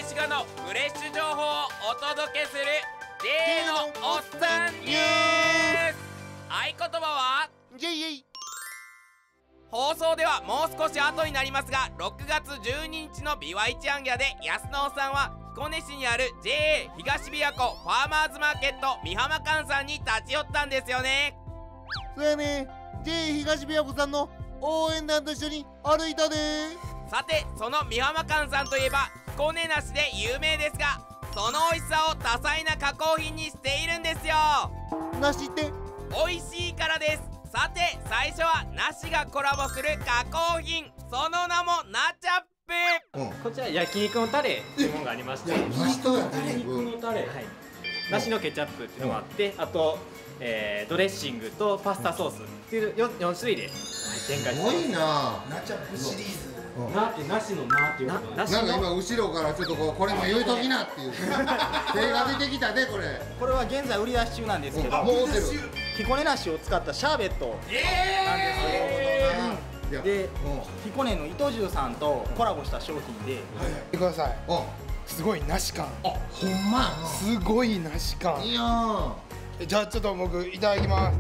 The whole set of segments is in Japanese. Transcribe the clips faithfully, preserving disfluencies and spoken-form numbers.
滋賀のフレッシュ情報をお届けする ジェイ のおっさんニュース。合言葉はジェイ。 放送ではもう少し後になりますが、ろくがつじゅうににちのビワイチアンギャで安野さんは彦根市にある ジェイエー 東琵琶湖ファーマーズマーケット美浜館さんに立ち寄ったんですよね。 そやね、 ジェイエー 東琵琶湖さんの応援団と一緒に歩いたで。 さて、その美浜館さんといえば彦根梨で有名ですが、その美味しさを多彩な加工品にしているんですよ。 梨って美味しいからです。さて、最初は梨がコラボする加工品、その名もナチャップ。 うん、こちら焼肉のタレっていうものがありまして、 梨と焼肉のタレ、はい、梨のケチャップっていうのがあって、あと、えー、ドレッシングとパスタソースっていう 4, よん種類で、はい、展開してます。 すごいな。 ナチャップシリーズ。 なって梨のなっていうことなんか今後ろからちょっとこうこれも言うときなっていう手が出てきたで。これこれは現在売り出し中なんですけど、 もう売ってる彦根梨を使ったシャーベットなんですけど、 えー、 で彦根の糸十さんとコラボした商品で、 見てください。すごい梨感。 あ、ほんまやな。 すごい梨感。 いいやん。 じゃあちょっと僕いただきます。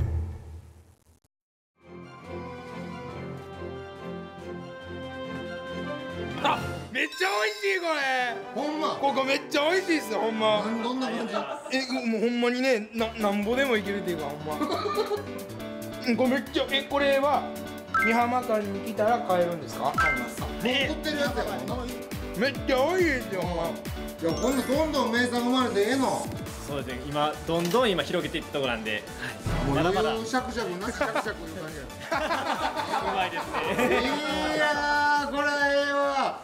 あ、めっちゃ美味しいこれ。 ほんま。 ここめっちゃ美味しいっすよほんま。 なんどんな感じ？ え、もうほんまにね、ななんぼでもいけるっていうかほんま。うん、これめっちゃ、え、これは美浜館に来たら買えるんですか？買います。 売ってるやつやもんな。 めっちゃ美味しいですよほんま。 いや、今度どんどん名産生まれてええの。 そうですね、今どんどん今広げていったところなんで、 もうまだまだ余裕シャクシャクなしシャクシャクいう感じや。 うまいですね。 いやー、これええわ。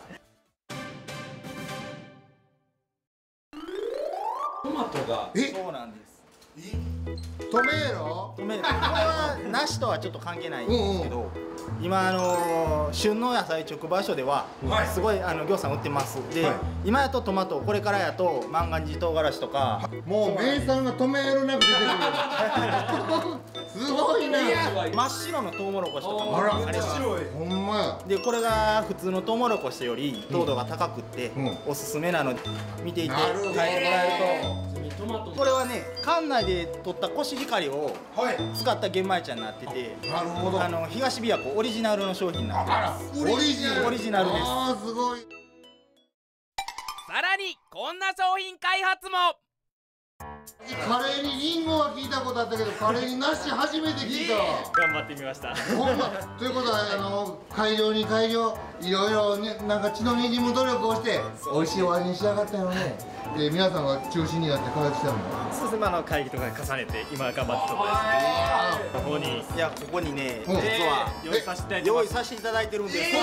トマトがえ、 そうなんです。 トメーロ？ これは梨とはちょっと関係ないんですけど、今あの旬の野菜直売所ではすごいあの業者売ってます。で、今やとトマト、これからやと万願寺唐辛子とか、 もう名産がトメーロなく出てくる。すごいな。 真っ白のトウモロコシとかもあら、 あります。 ほんまや。 で、これが普通のトウモロコシより糖度が高くっておすすめなので見ていてなるほど。 変えてもらえると。 トマトこれはね、館内で取ったコシヒカリを使った玄米茶になってて、 なるほど。 あの東琵琶湖オリジナルの商品になってます。 オリジナル。 オリジナルです。 あー、すごい。 さらにこんな商品開発も。 カレーにリンゴは聞いたことあったけど、カレーに梨初めて聞いたわ。 頑張ってみました。 ほんま。ということは、あの改良に改良、いろいろね、なんか血のにじむ努力をして美味しいお味に仕上がったよね。で、皆さんが中心になって開発したの。 そうですね、あの会議とか重ねて今頑張ってるところですね。ここにいや、ここにね、 うん実は用意させていただいてます。 用意させていただいてるんです。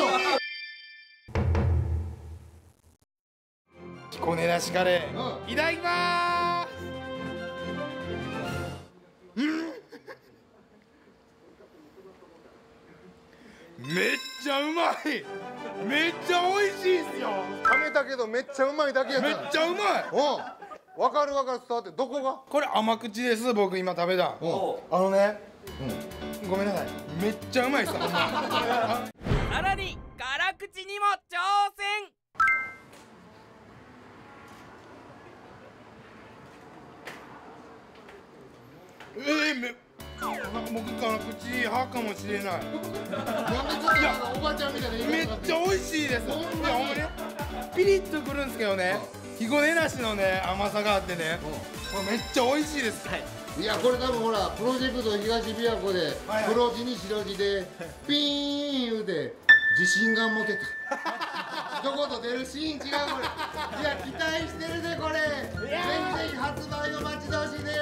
彦根梨カレうーいただきまーす。めっちゃうまい。めっちゃ美味しいっすよ。 食べたけどめっちゃうまいだけやった。 めっちゃうまい。 うん。わかるわかる、伝わって。どこが？ これ甘口です。僕今食べた。 うん。 あのね、ごめんなさい。めっちゃうまいっす。 さらに辛口にも挑戦。 えー、め僕辛口派かもしれない。 なんでちょっとおばちゃんみたいな言いめっ方ちゃ美味しいです。いやほんまね、ピリッとくるんですけどね、彦根梨のね甘さがあってね、これめっちゃ美味しいです。はい。 いや、これ多分ほら、プロジェクト東琵琶湖で黒字に白字でピーン言うて自信が持てた。一言出るシーン違うこれ。いや、期待してるでこれ。ぜひぜひ発売を待ち遠しいです。